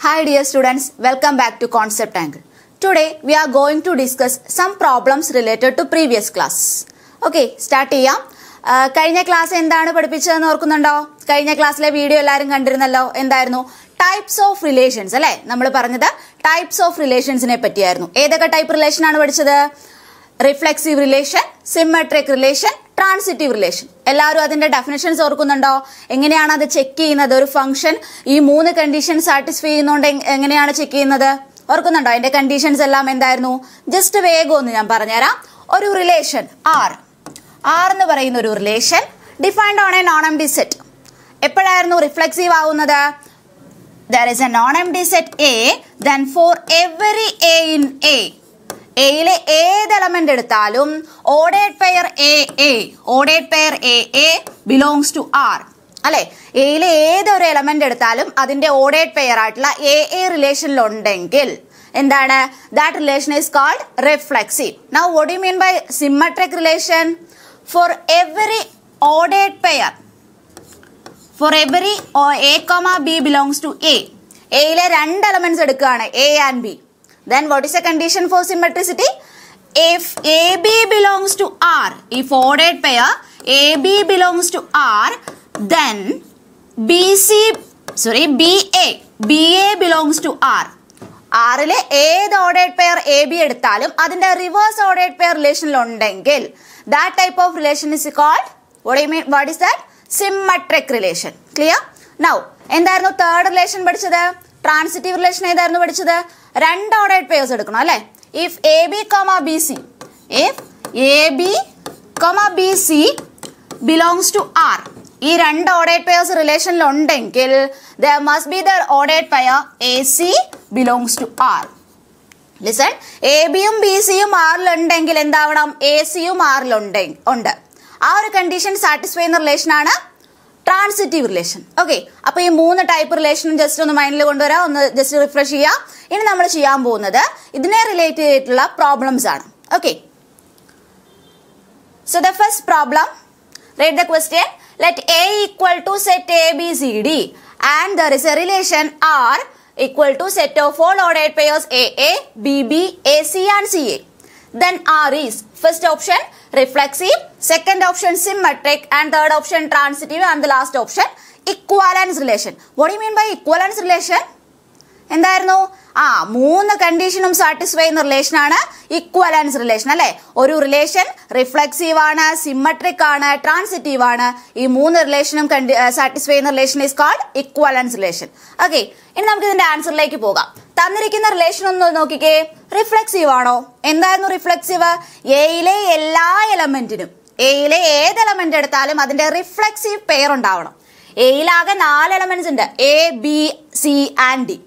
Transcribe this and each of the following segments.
Hi dear students, welcome back to Concept Angle. Today we are going to discuss some problems related to previous class. Okay, start ചെയ്യാം. കഴിഞ്ഞ class എന്താണ് പഠിപ്പിച്ചതെന്ന് ഓർക്കുന്നുണ്ടോ? കഴിഞ്ഞ ക്ലാസ്സിലെ video എല്ലാവരും കണ്ടിരുന്നല്ലോ. എന്തായിരുന്നു? ടൈപ്സ് ഓഫ് റിലേഷൻസ് അല്ലേ? നമ്മൾ പറഞ്ഞത് ടൈപ്സ് ഓഫ് റിലേഷൻസിനെ പറ്റിയായിരുന്നു. ഏതൊക്കെ ടൈപ്പ് റിലേഷൻ ആണ് പഠിച്ചത്? Reflexive relation, symmetric relation, transitive relation. എല്ലാവരും അതിന്റെ ഡെഫിനിഷൻസ് ഓർക്കുന്നുണ്ടോ? എങ്ങനെയാണ് അത് ചെക്ക് ചെയ്യുന്നത്? ഒരു ഫംഗ്ഷൻ ഈ മൂന്ന് കണ്ടീഷൻ സാറ്റിസ്ഫൈ ചെയ്യുന്നോണ്ട് എങ്ങനെയാണ് ചെക്ക് ചെയ്യുന്നത്? ഓർക്കുന്നുണ്ടോ? അതിന്റെ കണ്ടീഷൻസ് എല്ലാം എന്തായിരുന്നു? ജസ്റ്റ് വേഗം ഒന്ന് ഞാൻ പറഞ്ഞുതരാം. ഒരു റിലേഷൻ ആർ എന്ന് പറയുന്ന ഒരു relation defined on a non empty set എപ്പോഴായിരുന്നു റിഫ്ലെക്സീവ് ആവുന്നത്? There is a non-empty set A, then for every A in A, എയിലെ ഏത് എലമെന്റ് എടുത്താലും ഓഡേഡ് pair A belongs to R അല്ലെ? എയിലെ ഏതൊരു എലമെന്റ് എടുത്താലും അതിന്റെ ഓഡേഡ് പെയർ ആയിട്ടുള്ള എ റിലേഷനിൽ ഉണ്ടെങ്കിൽ എന്താണ്? That relation is called reflexive. Now what do you mean by symmetric relation? For every ഓഡേഡ് pair, for every A, B belongs to A. എയിലെ രണ്ട് എലമെന്റ്സ് എടുക്കുകയാണ് A and B. Then what is the condition for symmetricity? If AB belongs to R, if ordered pair AB belongs to R, then BA belongs to R. ആറിലെ ഏത് ordered pair A B എടുത്താലും അതിന്റെ reverse ordered pair റിലേഷനിൽ ഉണ്ടെങ്കിൽ that type of relation is called, what do you mean, what is that? Symmetric relation. Clear? Now, എന്തായിരുന്നു third relation പഠിച്ചത്? Transitive relation ഏതായിരുന്നു പഠിച്ചത്? രണ്ട് ഓർഡേഡ് പെയർസ് എടുക്കണം അല്ലെ? If A B B C belongs to R, ഈ രണ്ട് ordered pairs റിലേഷനിൽ ഉണ്ടെങ്കിൽ there must be the ordered pair AC belongs to R. Listen, A ബിയും ബി സിയും ആറിലുണ്ടെങ്കിൽ എന്താവണം? എ സിയും ആറിലുണ്ട്. ആ ഒരു കണ്ടീഷൻ സാറ്റിസ്ഫൈ ചെയ്യുന്ന റിലേഷൻ ആണ് ട്രാൻസിറ്റീവ് റിലേഷൻ. ഓക്കെ, അപ്പൊ ഈ മൂന്ന് ടൈപ്പ് റിലേഷനും ജസ്റ്റ് ഒന്ന് മൈൻഡിൽ കൊണ്ടുവരാം, ഒന്ന് ജസ്റ്റ് റിഫ്രഷ് ചെയ്യാം. ഇനി നമ്മൾ ചെയ്യാൻ പോകുന്നത് ഇതിനെ റിലേറ്റ് ചെയ്തിട്ടുള്ള പ്രോബ്ലംസ് ആണ്. Okay, so the first problem, read the question. Let A equal to set A B C D and there is a relation R equal to set of all ordered pairs AA, BB, AC and CA. Then R is first option reflexive, second option symmetric and third option transitive and the last option equivalence relation. What do you mean by equivalence relation? എന്തായിരുന്നു? മൂന്ന് കണ്ടീഷനും satisfy ചെയ്യുന്ന relation ആണ് ഇക്വലൻസ് relation അല്ലെ? ഒരു relation reflexive ആണ്, symmetric ആണ്, transitive ആണ്. ഈ മൂന്ന് റിലേഷനും സാറ്റിസ്ഫൈ ചെയ്യുന്ന relation is called equivalence relation. Okay, ഇനി നമുക്ക് ഇതിന്റെ ആൻസറിലേക്ക് പോകാം. തന്നിരിക്കുന്ന റിലേഷൻ ഒന്ന് നോക്കിക്കേ. റിഫ്ലെക്സീവ് ആണോ? എന്തായിരുന്നു റിഫ്ലെക്സീവ്? എയിലെ എല്ലാ എലമെന്റിനും, എയിലെ ഏത് എലമെന്റ് എടുത്താലും അതിന്റെ റിഫ്ലെക്സീവ് പെയർ ഉണ്ടാവണം. എയിലാകെ 4 എലമെന്റ്സ് ഉണ്ട്, A B C and D.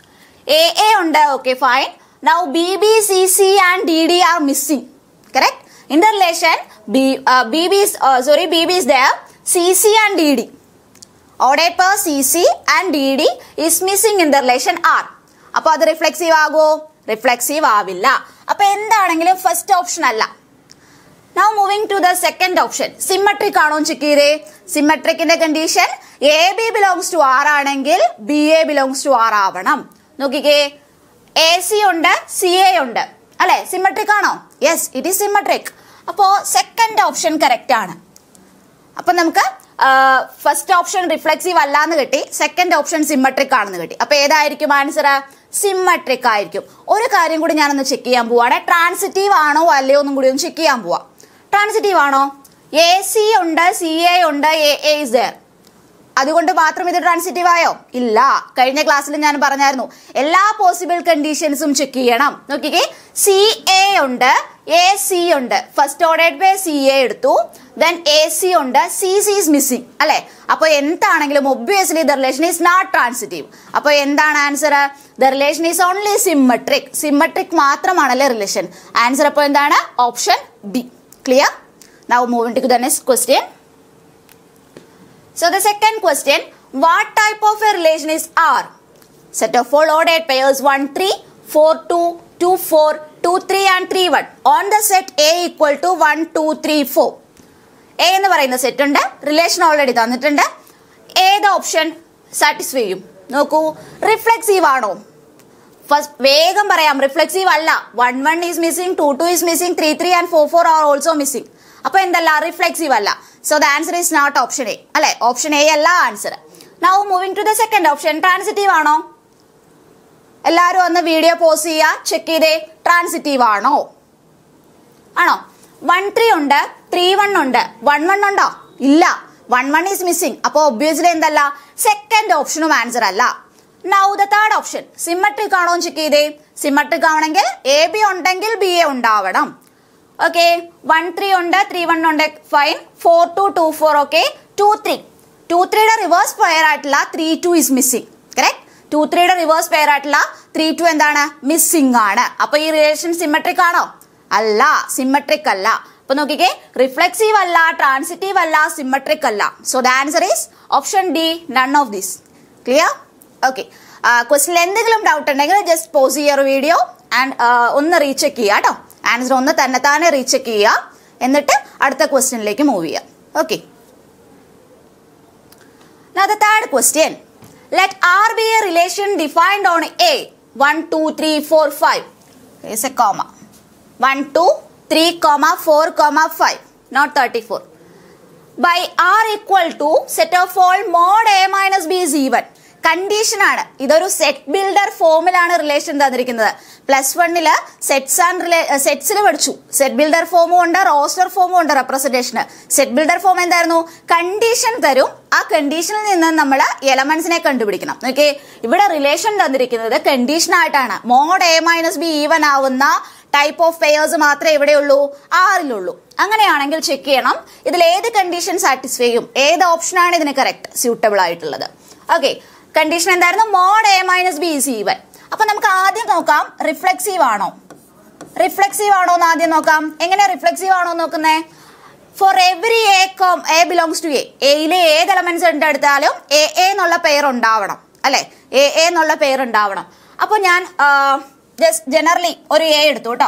A ഉണ്ട്, okay fine. Now BB, CC and DD are missing. Correct? In the relation BB is there, CC and DD. Ordered pair CC and DD is missing in the relation R. അപ്പോൾ അത് reflexive ആകുമോ? Reflexive ആവില്ല. അപ്പൊ എന്താണെങ്കിലും first option അല്ല. Now moving to the second option, symmetric ആണോ check ചെയ്തേ. സിമെട്രിക്കിന്റെ condition AB belongs to R ആണെങ്കിൽ BA belongs to R ആവണം. നോക്കിക്കേ, എ സി ഉണ്ട്, സി എ ഉണ്ട് അല്ലെ? സിമെട്രിക് ആണോ? Yes, it is symmetric. അപ്പോ സെക്കൻഡ് ഓപ്ഷൻ കറക്റ്റ് ആണ്. അപ്പൊ നമുക്ക് ഫസ്റ്റ് ഓപ്ഷൻ റിഫ്ലെക്സീവ് അല്ലാന്ന് കിട്ടി, സെക്കൻഡ് ഓപ്ഷൻ സിമെട്രിക് ആണെന്ന് കിട്ടി. അപ്പൊ ഏതായിരിക്കും ആൻസർ? സിമെട്രിക് ആയിരിക്കും. ഒരു കാര്യം കൂടി ഞാനൊന്ന് ചെക്ക് ചെയ്യാൻ പോവാണ്. ട്രാൻസിറ്റീവ് ആണോ അല്ലയോ എന്നും കൂടി ഒന്ന് ചെക്ക് ചെയ്യാൻ പോവാ. ട്രാൻസിറ്റീവ് ആണോ? എ സി ഉണ്ട്, സി എ ഉണ്ട്, എ ഇസ് ദേർ. അതുകൊണ്ട് മാത്രം ഇത് ട്രാൻസിറ്റീവ് ആയോ? ഇല്ല. കഴിഞ്ഞ ക്ലാസ്സിൽ ഞാൻ പറഞ്ഞായിരുന്നു എല്ലാ പോസിബിൾ കണ്ടീഷൻസും ചെക്ക് ചെയ്യണം. നോക്കിക്കേ, സി എ ഉണ്ട്, എ സി ഉണ്ട്. First ordered by C A എടുത്തു, ദെൻ എ സി ഉണ്ട്, സി സി ഈസ് മിസ്സിംഗ് അല്ലെ? അപ്പൊ എന്താണെങ്കിലും obviously the relation is not transitive. അപ്പൊ എന്താണ് answer? The relation is only symmetric. Symmetric മാത്രമാണല്ലേ റിലേഷൻ. ആൻസർ അപ്പോൾ എന്താണ്? Option B. Clear? Now moving to the next question. So the second question, what type of a relation is R? Set of all ordered pairs 1 3, 4 2, 2 4, 2 3 and 3 1 on the set A equal to 1 2 3 4. A എന്ന് പറയുന്ന set ഉണ്ട്, relation already തന്നിട്ടുണ്ട്. ഏത് option satisfy ചെയ്യും? നോക്കൂ, reflexive ആണോ? First വേഗം പറയാം, റിഫ്ലെക്സീവ് അല്ല. 1 1 is missing, 2 2 is missing, 3 3 and 4 4 are also missing. അപ്പൊ എന്തല്ല, റിഫ്ലെക്സീവ് അല്ല. So the answer is not option A അല്ലെ. ഓപ്ഷൻ എ അല്ല answer. Now moving to the second option, transitive ആണോ? എല്ലാവരും ഒന്ന് വീഡിയോ പോസ് ചെയ്യുക, ചെക്ക് ചെയ്തേ, ട്രാൻസിറ്റീവ് ആണോ? ആണോ? 1 3 ഉണ്ട്, 3 1 ഉണ്ട്, 1 1 ഉണ്ടോ? ഇല്ല, 1 1 ഈസ് മിസ്സിംഗ്. അപ്പൊ ഒബ്വിയസ്ലി എന്തല്ല, സെക്കൻഡ് ഓപ്ഷനും ആൻസർ അല്ല. Now the third option, symmetric ആണോ എന്ന് ചെക്ക് ചെയ്തേ. സിമ്മട്രിക് ആണെങ്കിൽ എ ബി ഉണ്ടെങ്കിൽ ബി എ ഉണ്ടാവണം. ഓക്കെ, 1 3 ഉണ്ട്, 3 1 ഉണ്ട്, ഫൈൻ. 4 2 2 4, ഓക്കെ. 2 3 2 3യുടെ റിവേഴ്സ് പെയർ ആയിട്ടുള്ള 3 2 ഈസ് മിസ്സിംഗ്. കറക്റ്റ്. 2 3യുടെ റിവേഴ്സ് പെയർ ആയിട്ടുള്ള 3 2 എന്താണ്, മിസ്സിംഗ് ആണ്. അപ്പൊ ഈ റിലേഷൻ സിമ്മട്രിക് ആണോ? അല്ല, സിമ്മട്രിക് അല്ല. അപ്പൊ നോക്കിക്കേ, റിഫ്ലെക്സീവ് അല്ല, ട്രാൻസിറ്റീവ് അല്ല, സിമ്മട്രിക് അല്ല. So the answer is option D, none of this. Clear? Okay. ക്വസ്റ്റിനിൽ എന്തെങ്കിലും ഡൗട്ട് ഉണ്ടെങ്കിൽ ജസ്റ്റ് പോസ് ചെയ്യുക വീഡിയോ ആൻഡ് ഒന്ന് റീചെക്ക് ചെയ്യുക കേട്ടോ. ആൻസർ ഒന്ന് തന്നെ റീചെക്ക് ചെയ്യുക, എന്നിട്ട് അടുത്ത ക്വസ്റ്റ്യനിലേക്ക് മൂവ് ചെയ്യാം. Okay. Now the third question, let R be a relation defined on A 1 2 3 4 5. There is a comma. 1 2 3 4 5, not 34. By R equal to set of all mod A minus B is even. Condition ആണ്. ഇതൊരു set builder ഫോമിലാണ് relation തന്നിരിക്കുന്നത്. +1 സെറ്റ്സിൽ പഠിച്ചു. Set builder ഫോമും ഉണ്ട്, roster ഫോമും ഉണ്ട് റെപ്രസെന്റേഷന്. സെറ്റ് ബിൽഡർ ഫോം എന്തായിരുന്നു? കണ്ടീഷൻ തരും, ആ കണ്ടീഷനിൽ നിന്ന് നമ്മൾ എലമെന്റ്സിനെ കണ്ടുപിടിക്കണം. ഓക്കെ, ഇവിടെ റിലേഷൻ തന്നിരിക്കുന്നത് കണ്ടീഷൻ ആയിട്ടാണ്. Mod A minus B even ആവുന്ന ടൈപ്പ് ഓഫ് പെയേഴ്സ് മാത്രമേ ഇവിടെയുള്ളൂ, ആറിലുള്ളൂ. അങ്ങനെയാണെങ്കിൽ ചെക്ക് ചെയ്യണം ഇതിൽ ഏത് കണ്ടീഷൻ സാറ്റിസ്ഫൈ ചെയ്യും, ഏത് ഓപ്ഷനാണ് ഇതിന് കറക്റ്റ് സ്യൂട്ടബിൾ ആയിട്ടുള്ളത്. ഓക്കെ, കണ്ടീഷൻ എന്തായിരുന്നു? Mod A minus B is even. അപ്പൊ നമുക്ക് ആദ്യം നോക്കാം റിഫ്ലെക്സീവ് ആണോ. റിഫ്ലെക്സീവ് ആണോ എന്ന് ആദ്യം നോക്കാം. എങ്ങനെ റിഫ്ലെക്സീവ് ആണോ നോക്കുന്നേ? For every A belongs to A, എയിലെ ഏത് എലമെന്റ്സ് എടുത്താലും എ എന്നുള്ള പെയർ ഉണ്ടാവണം അല്ലെ. എ എന്നുള്ള പെയർ ഉണ്ടാവണം. അപ്പൊ ഞാൻ ജസ്റ്റ് ജനറലി ഒരു എ എടുത്തു കേട്ടോ.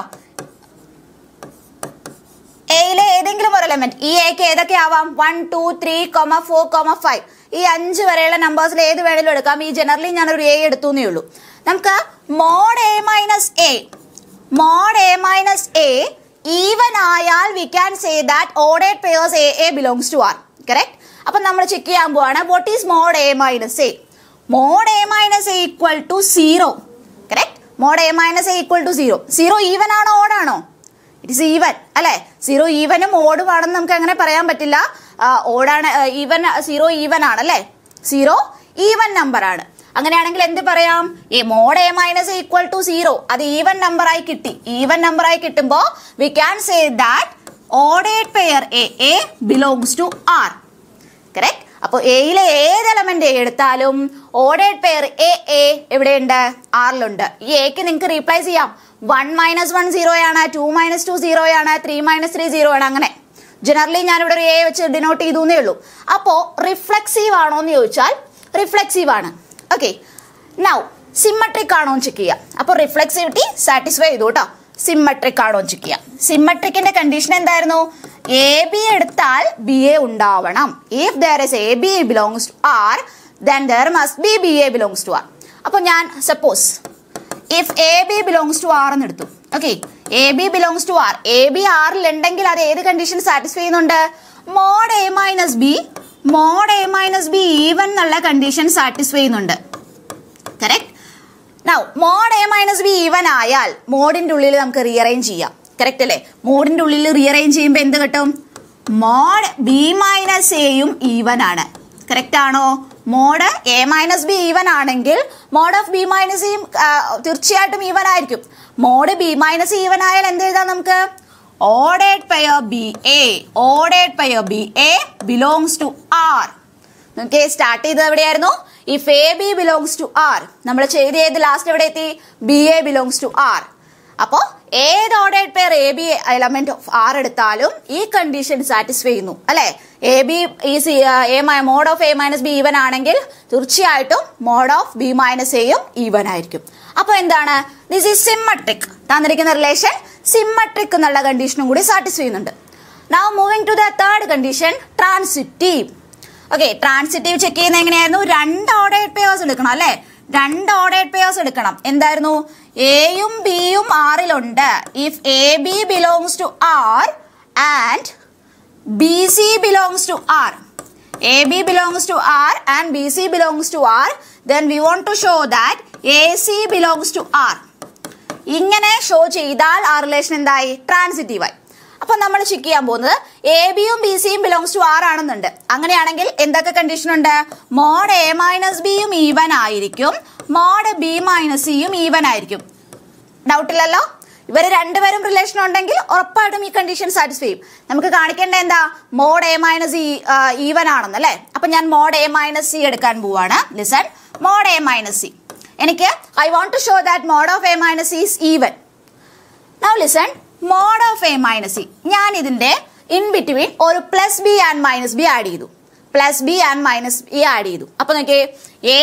എയിലെ ഏതെങ്കിലും ഒരു എലമെന്റ്, ഈ എക്ക് ഏതൊക്കെ ആവാം? 1 2 3 4 5, ഈ 5 വരെയുള്ള നമ്പേഴ്സിൽ ഏത് വേണേലും എടുക്കാം. ഈ ജനറലി ഞാനൊരു എ എടുത്തു എന്നേ ഉള്ളൂ. നമുക്ക് mod A minus A even ആയാൽ we can say that ordered pairs A belongs to R. Correct. അപ്പൊ നമ്മൾ ചെക്ക് ചെയ്യാൻ പോവാണ് what is mod A minus A. Mod A minus A equal to 0. Correct. Mod A minus A equal to 0. 0 even ആണോ ഓഡാണോ? It is even അല്ലെ. 0 ഈവനും ഓടും ആണെന്ന് നമുക്ക് അങ്ങനെ പറയാൻ പറ്റില്ല. ഓടാണ് ഈവൻ, 0 ഈവൻ ആണ് അല്ലെ. 0 ഈവൻ നമ്പർ ആണ്. അങ്ങനെയാണെങ്കിൽ എന്ത് പറയാം? Mod A minus equal to 0, അത് ഈവൻ നമ്പർ ആയി കിട്ടി. ഈവൻ നമ്പർ ആയി കിട്ടുമ്പോ we can say that ordered pair A belongs to R. Correct. അപ്പൊ എയിലെ ഏത് എലമെന്റ് എടുത്താലും ഓർഡേഡ് പെയർ എ എവിടെയുണ്ട്? ആറിലുണ്ട്. ഈ എക്ക് നിങ്ങൾക്ക് റീപ്ലേസ് ചെയ്യാം. 1 - 1 0 ആണ്, 2 - 2 0 ആണ്, 3 - 3 0 ആണ്. അങ്ങനെ ജനറലി ഞാനിവിടെ ഒരു എ വെച്ച് ഡിനോട്ട് ചെയ്തു എന്നേ ഉള്ളൂ. അപ്പോ റിഫ്ലെക്സീവ് ആണോ എന്ന് ചോദിച്ചാൽ റിഫ്ലെക്സീവ് ആണ്. ഓക്കെ. നൗ സിമ്മട്രിക് ആണോ എന്ന് ചെക്ക് ചെയ്യാം. അപ്പൊ റിഫ്ലെക്സിവിറ്റി സാറ്റിസ്ഫൈ ചെയ്തു കേട്ടോ. സിമ്മട്രിക് ആണോ എന്ന് ചെക്ക് ചെയ്യാം. സിമ്മട്രിക്കിന്റെ കണ്ടീഷൻ എന്തായിരുന്നു? എ ബി എടുത്താൽ ബി എ ഉണ്ടാവണം. If there is A B belongs to R then there must be B A belongs to R. അപ്പൊ ഞാൻ suppose if A B belongs to R എന്ന് എടുത്തു. Okay, A B belongs to R, A B ആറിൽ ഉണ്ടെങ്കിൽ അത് ഏത് condition satisfy ചെയ്യുന്നുണ്ട്? Mod A minus B even എന്നുള്ള കണ്ടീഷൻ സാറ്റിസ്ഫൈ ചെയ്യുന്നുണ്ട്. Correct. Now mod A minus B even ആയാൽ മോഡിന്റെ ഉള്ളിൽ നമുക്ക് റീഅറേഞ്ച് ചെയ്യാം. കറക്റ്റ് അല്ലേ? മോഡിന്റെ ഉള്ളിൽ റീഅറേഞ്ച് ചെയ്യുമ്പോൾ എന്ത് കിട്ടും? മോഡ് ബി മൈനസ് എയും ഈവൻ ആണ്. കറക്റ്റ് ആണോ? Mod A minus B even ആണെങ്കിൽ മോഡ് ഓഫ് ബി മൈനസ് സിയും തീർച്ചയായിട്ടും ഈവൻ ആയിരിക്കും. മോഡ് ബി മൈനസ് ഈവൻ ആയാൽ എന്ത് എഴുതാം നമുക്ക്? Ordered pair B A belongs to R. Okay, start ചെയ്തത് എവിടെയായിരുന്നു? If A B belongs to R. നമ്മൾ ചെയ്ത് ചെയ്ത് ലാസ്റ്റ് എവിടെ എത്തി? B A belongs to R. അപ്പോ ഏത് ordered pair A B element of R എടുത്താലും ഈ കണ്ടീഷൻ സാറ്റിസ്ഫൈ ചെയ്യുന്നു അല്ലെ. A B mod of A minus B even ആണെങ്കിൽ തീർച്ചയായിട്ടും മോഡ് ഓഫ് ബി മൈനസ് എയും ഈവൻ ആയിരിക്കും. അപ്പൊ എന്താണ്? This is symmetric. തന്നിരിക്കുന്ന റിലേഷൻ സിമ്മട്രിക് എന്നുള്ള കണ്ടീഷനും കൂടി സാറ്റിസ്ഫൈ ചെയ്യുന്നുണ്ട്. Now moving to the third condition, transitive. Okay, transitive check ചെയ്യുന്ന എങ്ങനെയായിരുന്നു? 2 ഓർഡേഡ് പെയേഴ്സ് എടുക്കണം അല്ലെ, 2 ഓർഡേഡ് പെയേഴ്സ് എടുക്കണം. എന്തായിരുന്നു? എയും ബിയും ആറിലുണ്ട്. If A B belongs to R and B C belongs to R, A B belongs to R and B C belongs to R, then we want to show that AC belongs to R. ഇങ്ങനെ show ചെയ്താൽ ആ relation എന്തായി? ട്രാൻസിറ്റീവായി. അപ്പൊ നമ്മൾ check ചെയ്യാൻ പോകുന്നത് A ബിയും B സിയും ബിലോങ്സ് ടു ആർ ആണെന്നുണ്ട്. അങ്ങനെയാണെങ്കിൽ എന്തൊക്കെ കണ്ടീഷൻ ഉണ്ട്? മോഡ് എ മൈനസ് ബിയും ഈവൻ ആയിരിക്കും, മോഡ് ബി മൈനസ് സിയും ഈവൻ ആയിരിക്കും. ഡൗട്ടില്ലല്ലോ? ഇവർ രണ്ടുപേരും റിലേഷൻ ഉണ്ടെങ്കിൽ ഉറപ്പായിട്ടും ഈ കണ്ടീഷൻ സാറ്റിസ്ഫൈ ചെയ്യും. നമുക്ക് കാണിക്കേണ്ട എന്താ? മോഡ് എ മൈനസ് ഈവൻ ആണെന്ന് അല്ലേ. അപ്പൊ ഞാൻ മോഡ് എ മൈനസ് സി എടുക്കാൻ പോവാണ്. Listen, mod A minus C. എനിക്ക് I want to show that mod of A minus C is even. Now listen, mod of A minus C, ഞാൻ ഇതിന്റെ in between ഒരു plus B and minus B add ചെയ്തു. Plus B and minus B add ചെയ്തു. അപ്പൊ നോക്കിയേ, A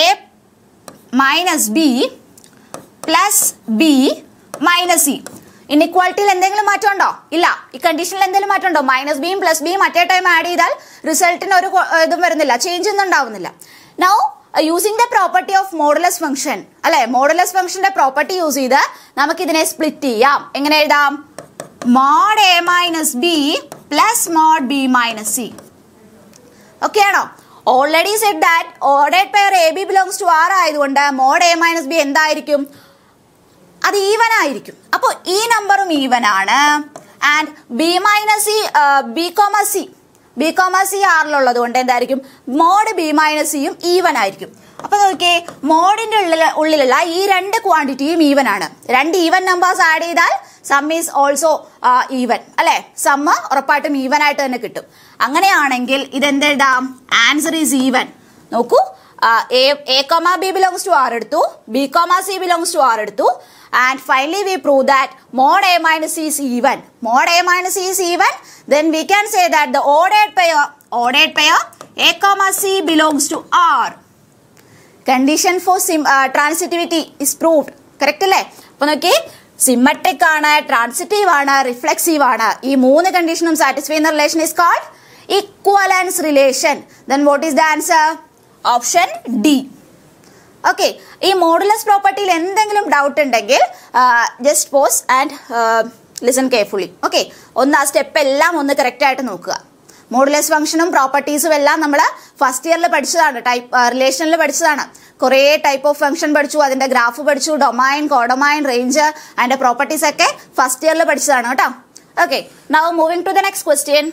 minus B plus B minus C. ഇൻഇക്വാലിറ്റിയിൽ എന്തെങ്കിലും മാറ്റം ഉണ്ടോ? ഇല്ല. ഈ കണ്ടീഷനിൽ എന്തെങ്കിലും മാറ്റം ഉണ്ടോ? മൈനസ് ബിയും പ്ലസ് ബിയും മറ്റേ ടൈം ആഡ് ചെയ്താൽ റിസൾട്ടിന് ഒരു ഇതും വരുന്നില്ല, ചേഞ്ച് ഒന്നും ഉണ്ടാവുന്നില്ല. Now using the property of modulus function അല്ലെ, മോഡുലസ് ഫംഗ്ഷന്റെ പ്രോപ്പർട്ടി യൂസ് ചെയ്ത് നമുക്ക് ഇതിനെ സ്പ്ലിറ്റ് ചെയ്യാം. എങ്ങനെ എഴുതാം? Mod A minus B plus mod B minus C. Okay ആണോ? Already said that ordered pair A B belongs to R ആയതുകൊണ്ട് മോഡ് എ മൈനസ് ബി എന്തായിരിക്കും? അത് ഈവൻ ആയിരിക്കും. അപ്പൊ ഈ നമ്പറും ഈവൻ ആണ്. And B minus C, B comma C, B comma C ആറിലുള്ളത് കൊണ്ട് എന്തായിരിക്കും? മോഡ് ബി മൈനസ് സിയും ഈവൻ ആയിരിക്കും. അപ്പൊ നോക്കിയേ, മോഡിന്റെ ഉള്ളിലുള്ള ഈ 2 ക്വാണ്ടിറ്റിയും ഈവൻ ആണ്. 2 ഈവൻ നമ്പേഴ്സ് ആഡ് ചെയ്താൽ സം ഈസ് ഓൾസോ ഈവൻ അല്ലെ. സമ്മ് ഉറപ്പായിട്ടും ഈവൻ ആയിട്ട് തന്നെ കിട്ടും. അങ്ങനെയാണെങ്കിൽ ഇതെന്തെഴുതാം? Answer is even. നോക്കൂ, A comma B belongs to R എടുത്തു, B comma C belongs to R എടുത്തു. And finally we prove that mod A minus C is even. Mod A minus C is even. Then we can say that the ordered pair A comma C belongs to R. Condition for transitivity is proved. Correct അല്ലേ? അപ്പൊ നോക്കി, symmetric ആണ്, transitive ആണ്, reflexive ആണ്. ഈ 3 കണ്ടീഷനും satisfy ചെയ്യുന്ന relation is called equivalence relation. Then what is the answer? Option D. Okay, ഈ മോഡുലസ് പ്രോപ്പർട്ടിയിൽ എന്തെങ്കിലും ഡൗട്ട് ഉണ്ടെങ്കിൽ just pause and listen carefully. Okay, ഒന്ന് ആ സ്റ്റെപ്പ് എല്ലാം ഒന്ന് കറക്റ്റ് ആയിട്ട് നോക്കുക. മോഡുലസ് ഫംഗ്ഷനും പ്രോപ്പർട്ടീസും എല്ലാം നമ്മൾ ഫസ്റ്റ് ഇയറിൽ പഠിച്ചതാണ്, റിലേഷനിൽ പഠിച്ചതാണ്. കുറേ ടൈപ്പ് ഓഫ് ഫംഗ്ഷൻ പഠിച്ചു, അതിന്റെ ഗ്രാഫ് പഠിച്ചു, ഡൊമൈൻ, കോഡൊമൈൻ, റേഞ്ച്, അതിന്റെ പ്രോപ്പർട്ടീസ് ഒക്കെ ഫസ്റ്റ് ഇയറിൽ പഠിച്ചതാണ് കേട്ടോ. Okay, now moving to the next question.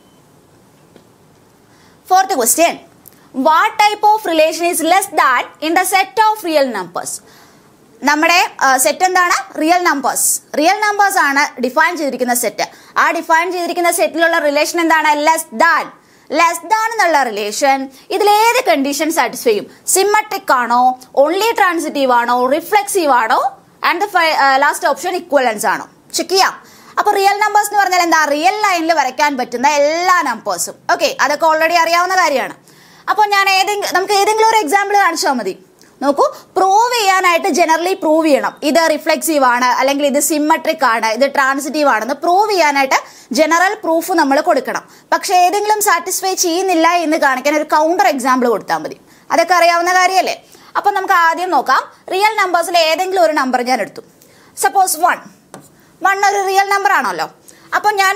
4th question. What type of relation is less than in the set of real numbers? നമ്മുടെ set എന്താണ്? Real numbers. റിയൽ നമ്പേഴ്സ് ആണ് define ചെയ്തിരിക്കുന്ന set. ആ define ചെയ്തിരിക്കുന്ന സെറ്റിലുള്ള റിലേഷൻ എന്താണ്? Less than. Less than എന്നുള്ള relation ഇതിലേത് കണ്ടീഷൻ സാറ്റിസ്ഫൈ ചെയ്യും? സിമ്മട്രിക് ആണോ, ഓൺലി ട്രാൻസിറ്റീവ് ആണോ, റിഫ്ലെക്സീവ് ആണോ, ആൻഡ് ലാസ്റ്റ് ഓപ്ഷൻ ഇക്വലൻസ് ആണോ? ചെക്ക് ചെയ്യാം. അപ്പൊ റിയൽ നമ്പേഴ്സ് എന്ന് പറഞ്ഞാൽ എന്താ? റിയൽ ലൈനിൽ വരയ്ക്കാൻ പറ്റുന്ന എല്ലാ നമ്പേഴ്സും. ഓക്കെ, അതൊക്കെ ഓൾറെഡി അറിയാവുന്ന കാര്യമാണ്. അപ്പോൾ ഞാൻ നമുക്ക് ഏതെങ്കിലും ഒരു എക്സാമ്പിൾ കാണിച്ചാൽ മതി. നോക്കൂ, പ്രൂവ് ചെയ്യാനായിട്ട് ജനറലി പ്രൂവ് ചെയ്യണം. ഇത് റിഫ്ലെക്സീവ് ആണ്, അല്ലെങ്കിൽ ഇത് സിമ്മട്രിക് ആണ്, ഇത് ട്രാൻസിറ്റീവ് ആണെന്ന് പ്രൂവ് ചെയ്യാനായിട്ട് ജനറൽ പ്രൂഫ് നമ്മൾ കൊടുക്കണം. പക്ഷെ ഏതെങ്കിലും സാറ്റിസ്ഫൈ ചെയ്യുന്നില്ല എന്ന് കാണിക്കാൻ ഒരു കൗണ്ടർ എക്സാമ്പിൾ കൊടുത്താൽ മതി. അതൊക്കെ അറിയാവുന്ന കാര്യമല്ലേ. അപ്പൊ നമുക്ക് ആദ്യം നോക്കാം. റിയൽ നമ്പേഴ്സിൽ ഏതെങ്കിലും ഒരു നമ്പർ ഞാൻ എടുത്തു. സപ്പോസ് 1 ഒരു റിയൽ നമ്പർ ആണല്ലോ. അപ്പൊ ഞാൻ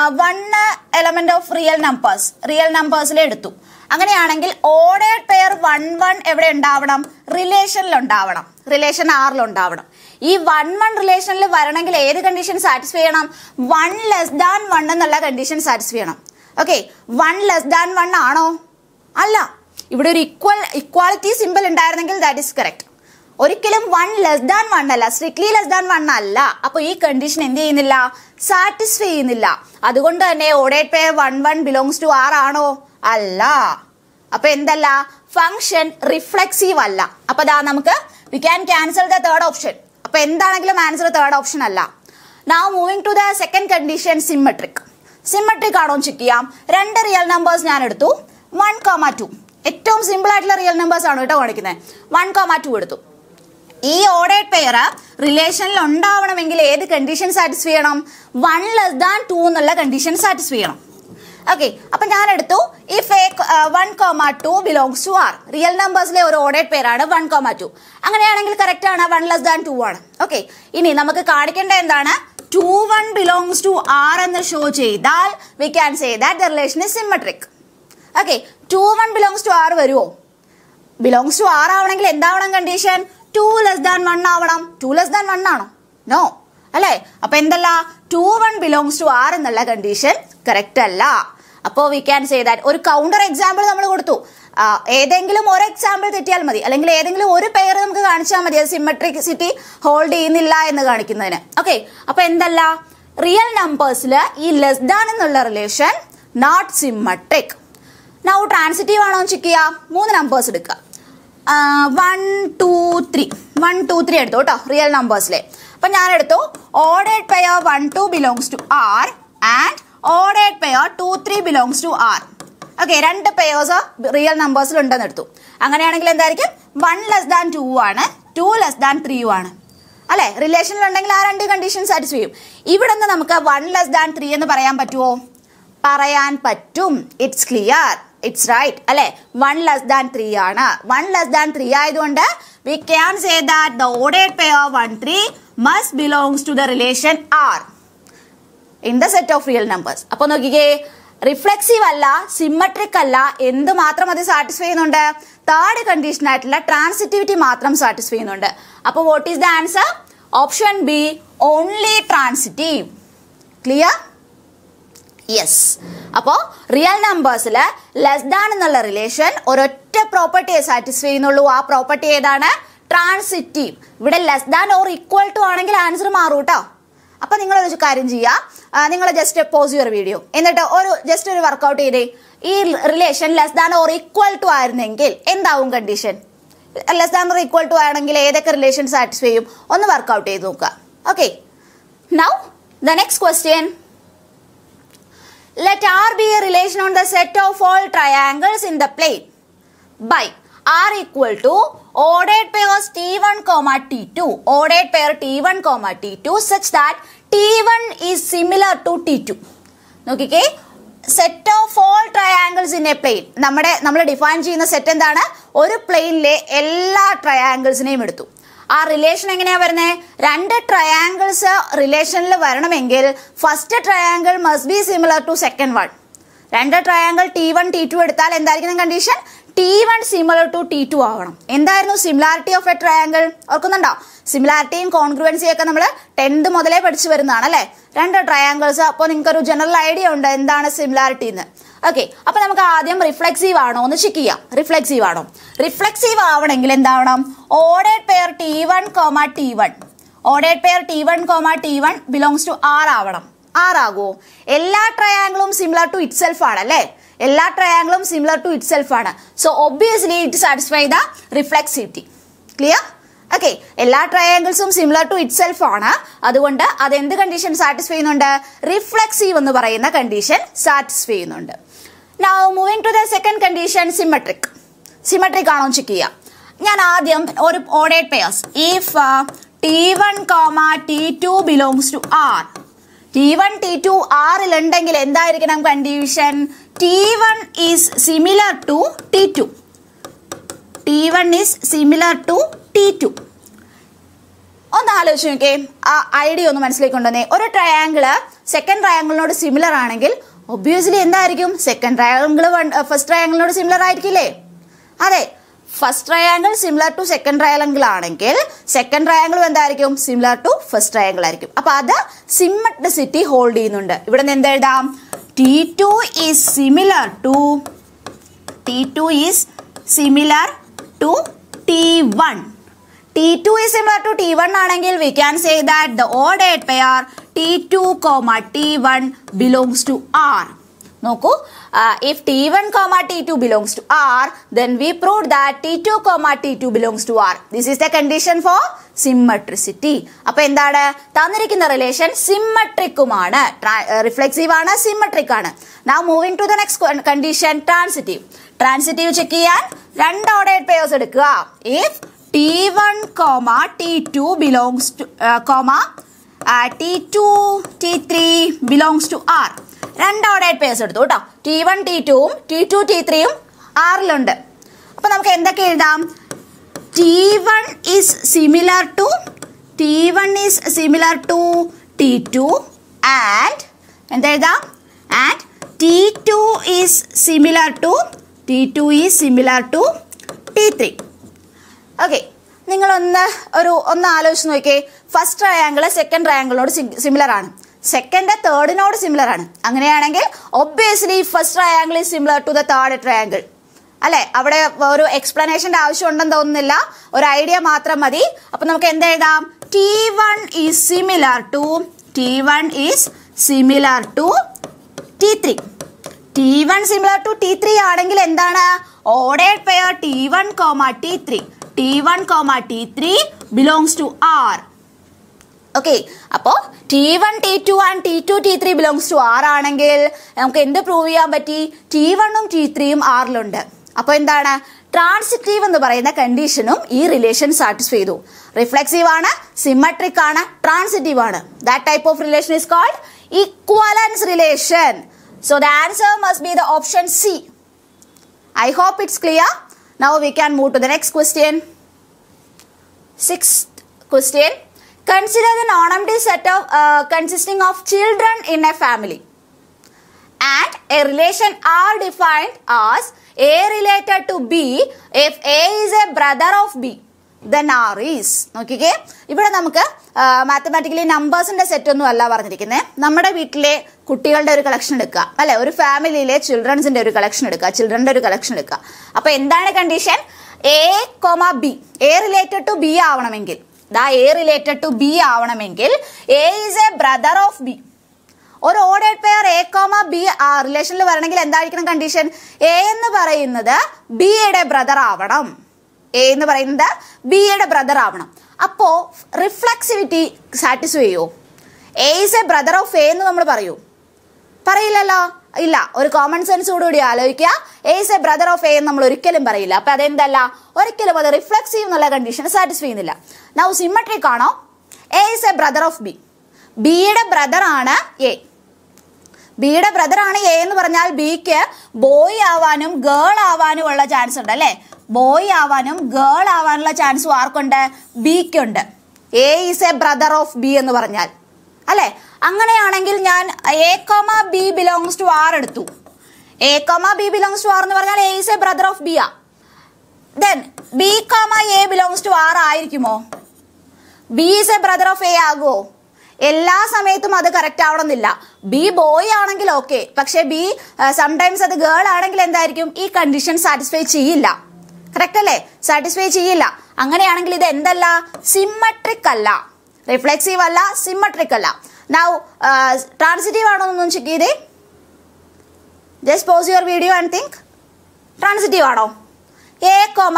1 എലമെന്റ് ഓഫ് റിയൽ നമ്പേഴ്സിൽ എടുത്തു. അങ്ങനെയാണെങ്കിൽ ഓർഡേഡ് പെയർ 1 1 എവിടെ ഉണ്ടാവണം? റിലേഷനിൽ ഉണ്ടാവണം, റിലേഷൻ ആറിൽ ഉണ്ടാവണം. ഈ 1 1 റിലേഷനിൽ വരണമെങ്കിൽ ഏത് കണ്ടീഷൻ സാറ്റിസ്ഫൈ ചെയ്യണം? 1 ലെസ് ദാൻ 1 എന്നുള്ള കണ്ടീഷൻ സാറ്റിസ്ഫൈ ചെയ്യണം. ഓക്കെ, 1 ലെസ് ദാൻ 1 ആണോ? അല്ല. ഇവിടെ ഒരു ഇക്വാളിറ്റി സിമ്പിൾ ഉണ്ടായിരുന്നെങ്കിൽ ദാറ്റ് ഇസ് കറക്റ്റ്. ഒരിക്കലും 1 ലെസ് ദാൻ 1 അല്ല, സ്ട്രിക്ട്ലി ലെസ് ദാൻ 1 അല്ല. അപ്പൊ ഈ കണ്ടീഷൻ എന്ത് ചെയ്യുന്നില്ല? സാറ്റിസ്ഫൈ ചെയ്യുന്നില്ല. അതുകൊണ്ട് തന്നെ ordered pair 1 1 belongs to R ആണോ? അല്ല. അപ്പൊ എന്തല്ല? ഫംഗ്ഷൻ റിഫ്ലെക്സീവ് അല്ല. അപ്പൊ ദാ നമുക്ക് we can cancel the third option. അപ്പൊ എന്താണെങ്കിലും ആൻസർ തേർഡ് ഓപ്ഷൻ അല്ല. Now moving to the second condition, symmetric. Symmetric ആണോ ചെക്ക് ചെയ്യാം. 2 റിയൽ നമ്പേഴ്സ് ഞാൻ എടുത്തു, 1, 2. ഏറ്റവും സിമ്പിൾ ആയിട്ടുള്ള റിയൽ നമ്പേഴ്സ് ആണ് കേട്ടോ കാണിക്കുന്നത്. 1, 2 എടുത്തു. ഈ ഓർഡേഡ് പെയർ റിലേഷനിൽ ഉണ്ടാവണമെങ്കിൽ ഏത് കണ്ടീഷൻ സാറ്റിസ്ഫൈ ചെയ്യണം? 1 ലെസ് ദാൻ 2 എന്നുള്ള കണ്ടീഷൻ സാറ്റിസ്ഫൈ ചെയ്യണം. ഓക്കെ, അപ്പൊ ഞാൻ എടുത്തു if 1,2 belongs to R. Real നമ്പേഴ്സിലെ ഒരു ഓർഡേഡ് പേരാണ് 1,2. അങ്ങനെയാണെങ്കിൽ കറക്റ്റ് ആണ്, 1 <2 ആണ്. ഓക്കെ, ഇനി നമുക്ക് കാണിക്കേണ്ട എന്താണ്, 2,1 belongs to R എന്ന് ഷോ ചെയ്താൽ we can say that the relation is symmetric. Okay, 2,1 belongs to R വരുമോ? belongs to R ആവണമെങ്കിൽ എന്താവണം കണ്ടീഷൻ? 2 < 1 ആവണം. 2 < 1 ആണോ? നോ അല്ലേ? അപ്പൊ എന്തല്ല, 2,1 belongs to R എന്നുള്ള കണ്ടീഷൻ കറക്റ്റ് അല്ല. അപ്പോൾ വി ക്യാൻ സേ ദാറ്റ് ഒരു കൗണ്ടർ എക്സാമ്പിൾ നമ്മൾ കൊടുത്തു. ഏതെങ്കിലും ഒരു എക്സാമ്പിൾ തെറ്റിയാൽ മതി, അല്ലെങ്കിൽ ഏതെങ്കിലും ഒരു പെയർ നമുക്ക് കാണിച്ചാൽ മതി അത് സിമെട്രിസിറ്റി ഹോൾഡ് ചെയ്യുന്നില്ല എന്ന് കാണിക്കുന്നതിന്. ഓക്കെ, അപ്പൊ എന്തല്ല, റിയൽ നമ്പേഴ്സിൽ ഈ ലെസ് ദാൻ എന്നുള്ള relation not symmetric. Now transitive ആണോ എന്ന് ചെക്ക് ചെയ്യാം. 3 നമ്പേഴ്സ് എടുക്കുക. 1, 2, 3 1, 2, 3 എടുത്തു കേട്ടോ റിയൽ നമ്പേഴ്സിലെ. അപ്പൊ ഞാൻ എടുത്തു ordered pair 1, 2 belongs to R and ordered pair 2, 3 belongs to R. Okay, 2 pairs real നമ്പേഴ്സിൽ ഉണ്ടെന്ന് എടുത്തു. അങ്ങനെയാണെങ്കിൽ എന്തായിരിക്കും, 1 < 2 ആണ്, 2 < 3 ആണ് അല്ലെ? റിലേഷനിലുണ്ടെങ്കിൽ ആ 2 കണ്ടീഷൻ സാറ്റിസ്ഫൈ ചെയ്യും. ഇവിടെ നിന്ന് നമുക്ക് 1 < 3 എന്ന് പറയാൻ പറ്റുമോ? പറയാൻ പറ്റും. ഇറ്റ്സ് ക്ലിയർ, ഇറ്റ്സ് റൈറ്റ് അല്ലെ? 1 < 3 ആണ്. 1 < 3 ആയതുകൊണ്ട് we can say that the ordered pair 1, 3 must belongs to the relation R in the set of real numbers. അപ്പോൾ നോക്കിക്കേ, റിഫ്ലെക്സീവ് അല്ല, സിമ്മട്രിക് അല്ല, എന്ത് മാത്രം അത് സാറ്റിസ്ഫൈ ചെയ്യുന്നുണ്ട്? തേർഡ് കണ്ടീഷൻ ആയിട്ടുള്ള ട്രാൻസിറ്റിവിറ്റി മാത്രം സാറ്റിസ്ഫൈ ചെയ്യുന്നുണ്ട്. അപ്പോൾ what is the answer? Option B, only transitive. Clear? Yes. അപ്പോൾ റിയൽ നമ്പേഴ്സിൽ ലെസ് ദാൻ എന്നുള്ള റിലേഷൻ ഒരൊറ്റ പ്രോപ്പർട്ടിയെ സാറ്റിസ്ഫൈ ചെയ്യുന്നുള്ളൂ. ആ പ്രോപ്പർട്ടി ഏതാണ്? ട്രാൻസിറ്റീവ്. ഇവിടെ less than or equal to ആണെങ്കിൽ ആൻസർ മാറും കേട്ടോ. അപ്പൊ നിങ്ങൾ ഒരു കാര്യം ചെയ്യുക, നിങ്ങൾ ജസ്റ്റ് പോസ് യുവർ വീഡിയോ, എന്നിട്ട് ജസ്റ്റ് ഒരു വർക്ക്ഔട്ട് ചെയ്തേ. ഈ relation less than or equal to ആയിരുന്നെങ്കിൽ എന്താവും condition? Less than or equal to ആണെങ്കിൽ ഏതൊക്കെ റിലേഷൻ സാറ്റിസ്ഫൈ ചെയ്യും? ഒന്ന് വർക്ക്ഔട്ട് ചെയ്ത് നോക്കുക. Okay, now the next question. Let R be a relation on the set of all triangles in the plane by R equal to ordered pairs T1, T2, ordered pair T1, T2 such that T1 is similar to T2. നോക്കിക്കേ, set of all triangles in a plane. നമ്മൾ define ചെയ്യുന്ന set എന്താണ്? ഒരു പ്ലെയിനിലെ എല്ലാ ട്രയാങ്കിൾസിനെയും എടുത്തു. ആ relation എങ്ങനെയാ വരുന്നത്? 2 ട്രയാങ്കിൾസ് റിലേഷനിൽ വരണമെങ്കിൽ first triangle must be similar to second one. 2 triangle T1, T2 എടുത്താൽ എന്തായിരിക്കും condition? T1 similar to T2 ആവണം. എന്തായിരുന്നു സിമിലാരിറ്റി ഓഫ് എ ട്രയാങ്കിൾ? ഓർക്കുന്നുണ്ടോ? സിമിലാരിറ്റിയും കോൺഗ്രുവൻസിയും ഒക്കെ നമ്മൾ 10th മുതലേ പഠിച്ചു വരുന്നതാണ് അല്ലെ? 2 ട്രയാങ്കിൾസ്. അപ്പോൾ നിങ്ങൾക്ക് ഒരു ജനറൽ ഐഡിയ ഉണ്ട് എന്താണ് സിമിലാരിറ്റി എന്ന്. ഓക്കെ, അപ്പൊ നമുക്ക് ആദ്യം റിഫ്ലെക്സീവ് ആണോ എന്ന് ചെക്ക് ചെയ്യാം. റിഫ്ലെക്സീവ് ആണോ? റിഫ്ലെക്സീവ് ആവണമെങ്കിൽ എന്താവണം? Ordered pair T1, T1, ordered pair T1, T1 belongs to R ആവണം. R ആകുമോ? എല്ലാ ട്രയാങ്കിളും സിമിലർ ടു ഇറ്റ് സെൽഫ് ആണ് അല്ലെ? എല്ലാ ട്രയാങ്കിളും സിമിലർ ടു ഇറ്റ് സെൽഫ് ആണ്. So obviously it satisfy the reflexivity. Clear? Okay, എല്ലാ ട്രയാങ്കിൾസും സിമിലർ ടു ഇറ്റ് സെൽഫ് ആണ്. അതുകൊണ്ട് അത് എന്ത് കണ്ടീഷൻ സാറ്റിസ്ഫൈ ചെയ്യുന്നുണ്ട്? റിഫ്ലെക്സീവ് എന്ന് പറയുന്ന കണ്ടീഷൻ സാറ്റിസ്ഫൈ ചെയ്യുന്നുണ്ട്. Now moving to the second condition, symmetric. Symmetric ആണോ ചെക്ക് ചെയ്യാം. ഞാൻ ആദ്യം ഒരു ordered pairs if T1, T2 belongs to R. T1, T2 R ൽ ഉണ്ടെങ്കിൽ എന്തായിരിക്കണം condition? T1 is similar to T2. T1 is similar to T2. ഒന്ന് ആലോചിച്ച് നോക്കേ, ആ ഐഡിയ ഒന്ന് മനസ്സിലേക്ക് കൊണ്ടുവന്നേ. ഒരു ട്രയാങ്കിള് സെക്കൻഡ് ട്രയാങ്കിളിനോട് സിമിലർ ആണെങ്കിൽ ഒബ്വിയസ്ലി എന്തായിരിക്കും? സെക്കൻഡ് ട്രയാങ്കിൾ ഫസ്റ്റ് ട്രയാങ്കിളിനോട് സിമിലർ ആയിരിക്കില്ലേ? അതെ, first triangle similar to second triangle ആണെങ്കിൽ സെക്കൻഡ് ട്രയാങ്കിൾ എന്തായിരിക്കും? സിമിലർ ടു ഫസ്റ്റ് ട്രയാങ്കിൾ ആയിരിക്കും. അപ്പൊ അത് സിമെട്രിസിറ്റി ഹോൾഡ് ചെയ്യുന്നുണ്ട്. ഇവിടെ നിന്ന് എന്തെഴുതാം? T2 is similar to T1. T2 is similar to T1 ആണെങ്കിൽ we can say that the ordered pair T2, T1 belongs to R. നോക്കൂ, if T1, T2 belongs to R, then we proved that T2, T2 belongs to R. This is the condition for symmetricity. അപ്പൊ എന്താണ് തന്നിരിക്കുന്ന റിലേഷൻ? സിമ്മട്രിക്കുമാണ്, reflexive ആണ്, symmetric ആണ്. Now moving to the next condition, transitive. Transitive check ചെയ്യാൻ 2 ordered pairs എടുക്കുക. If T1, T2 belongs to T2, T3 belongs to R. രണ്ട് ഓർഡേഡ് പെയർസ് എടുത്തു കേട്ടോ. T1 T2 T2 T3 ആറിലുണ്ട്. അപ്പൊ നമുക്ക് എന്തൊക്കെ എഴുതാം? T1 is similar to T2 and എന്താ എഴുതാം? And T2 is similar to T3. Okay, നിങ്ങളൊന്ന് ആലോചിച്ച് നോക്കിയേ. ഫസ്റ്റ് ട്രയാങ്കിൾ സെക്കൻഡ് ട്രയാങ്കിളിനോട് സിമിലർ ആണ്, സെക്കൻഡ് തേർഡിനോട് സിമിലർ ആണ്. അങ്ങനെയാണെങ്കിൽ obviously first triangle is similar to the third triangle അല്ലെ? അവിടെ ഒരു എക്സ്പ്ലനേഷന്റെ ആവശ്യം ഉണ്ടെന്ന് തോന്നുന്നില്ല, ഒരു ഐഡിയ മാത്രം മതി. അപ്പൊ നമുക്ക് എന്ത് എഴുതാം? T1 is similar to T3. T1 similar to T3 ആണെങ്കിൽ എന്താണ്? Ordered pair T1, T3. T1, T3 belongs to R. Okay, അപ്പോ T1 T2 and T2 T3 belongs to R ആണെങ്കിൽ നമുക്ക് എന്ത് പ്രൂവ് ചെയ്യാൻ പറ്റി? T1 ഉം T3 ഉം ആറിലുണ്ട്. അപ്പൊ എന്താണ്? ട്രാൻസിറ്റീവ് എന്ന് പറയുന്ന കണ്ടീഷനും ഈ റിലേഷൻ സാറ്റിസ്ഫൈ ചെയ്തു. റിഫ്ലെക്സീവ് ആണ്, സിമെട്രിക് ആണ്, ട്രാൻസിറ്റീവ് ആണ്. That type of relation is called equivalence relation. So the answer must be the option C. I hope it's clear. Now we can move to the next question. Sixth question. Consider the non-empty set of consisting of children in a family and a relation R defined as A related to B if A is a brother of B. Then R is. നോക്കിക്കേ, ഇവിടെ നമുക്ക് mathematically നമ്പേഴ്സിന്റെ set ഒന്നും അല്ല പറഞ്ഞിരിക്കുന്നത്. നമ്മുടെ വീട്ടിലെ കുട്ടികളുടെ ഒരു കളക്ഷൻ എടുക്കുക അല്ലെ, ഒരു ഫാമിലിയിലെ ചിൽഡ്രൻസിന്റെ ഒരു കളക്ഷൻ എടുക്കുക, ചിൽഡ്രന്റെ ഒരു കളക്ഷൻ എടുക്കുക. അപ്പൊ എന്താണ് condition? A, B. A related to B ആവണമെങ്കിൽ, A റിലേറ്റഡ് ടു B ആവണമെങ്കിൽ A is a brother of B. ഒരു ഓർഡേഡ് പെയർ A, B റിലേഷനിൽ വരണമെങ്കിൽ എന്തായിരിക്കണം കണ്ടീഷൻ? A എന്ന് പറയുന്നത് B യുടെ ബ്രദർ ആവണം. A എന്ന് പറയുന്നത് B യുടെ ബ്രദർ ആവണം. അപ്പോ റിഫ്ലെക്സിവിറ്റി സാറ്റിസ്ഫൈ ചെയ്യോ? A is a brother of A എന്ന് നമ്മൾ പറയൂ? പറയില്ലല്ലോ, ഇല്ല. ഒരു കോമൺ സെൻസോടുകൂടി ആലോചിക്കുക. A is a brother of A എന്ന് നമ്മൾ ഒരിക്കലും പറയില്ല. അപ്പൊ അതെന്തല്ല, ഒരിക്കലും അത് റിഫ്ലെക്സീവ് എന്നുള്ള കണ്ടീഷൻ സാറ്റിസ്ഫൈ ചെയ്യുന്നില്ല. നൗ സിമെട്രിക് ആണോ? A is a brother of B. B യുടെ ബ്രദർ ആണ് A. B യുടെ ബ്രദർ ആണ് A എന്ന് പറഞ്ഞാൽ Bക്ക് ബോയ് ആവാനും ഗേൾ ആവാനും ഉള്ള ചാൻസ് ഉണ്ട് അല്ലെ? ബോയ് ആവാനും ഗേൾ ആവാനുള്ള ചാൻസും ആർക്കുണ്ട്? Bക്കുണ്ട്. A is a brother of B എന്ന് പറഞ്ഞാൽ അല്ലെ? അങ്ങനെയാണെങ്കിൽ ഞാൻ A, B belongs to R എടുത്തു. A, B belongs to R എന്ന് പറഞ്ഞാൽ A is a brother of B ആ. Then B, A belongs to R ആയിരിക്കുമോ? B is a brother of A ആകുമോ? എല്ലാ സമയത്തും അത് കറക്റ്റ് ആവണമെന്നില്ല. B ബോയ് ആണെങ്കിൽ ഓക്കെ, പക്ഷെ B സംടൈംസ് അത് ഗേൾ ആണെങ്കിൽ എന്തായിരിക്കും? ഈ കണ്ടീഷൻ സാറ്റിസ്ഫൈ ചെയ്യില്ല. കറക്റ്റ് അല്ലേ? സാറ്റിസ്ഫൈ ചെയ്യില്ല. അങ്ങനെയാണെങ്കിൽ ഇത് എന്തല്ല? സിമ്മട്രിക് അല്ല, റിഫ്ലെക്സീവ് അല്ല, സിമ്മട്രിക് അല്ല. നൗ ട്രാൻസിറ്റീവ് ആണോ എന്നൊന്നും ചെക്ക് ചെയ്തേ. Just pause your video and think. Transitive ആണോ? A,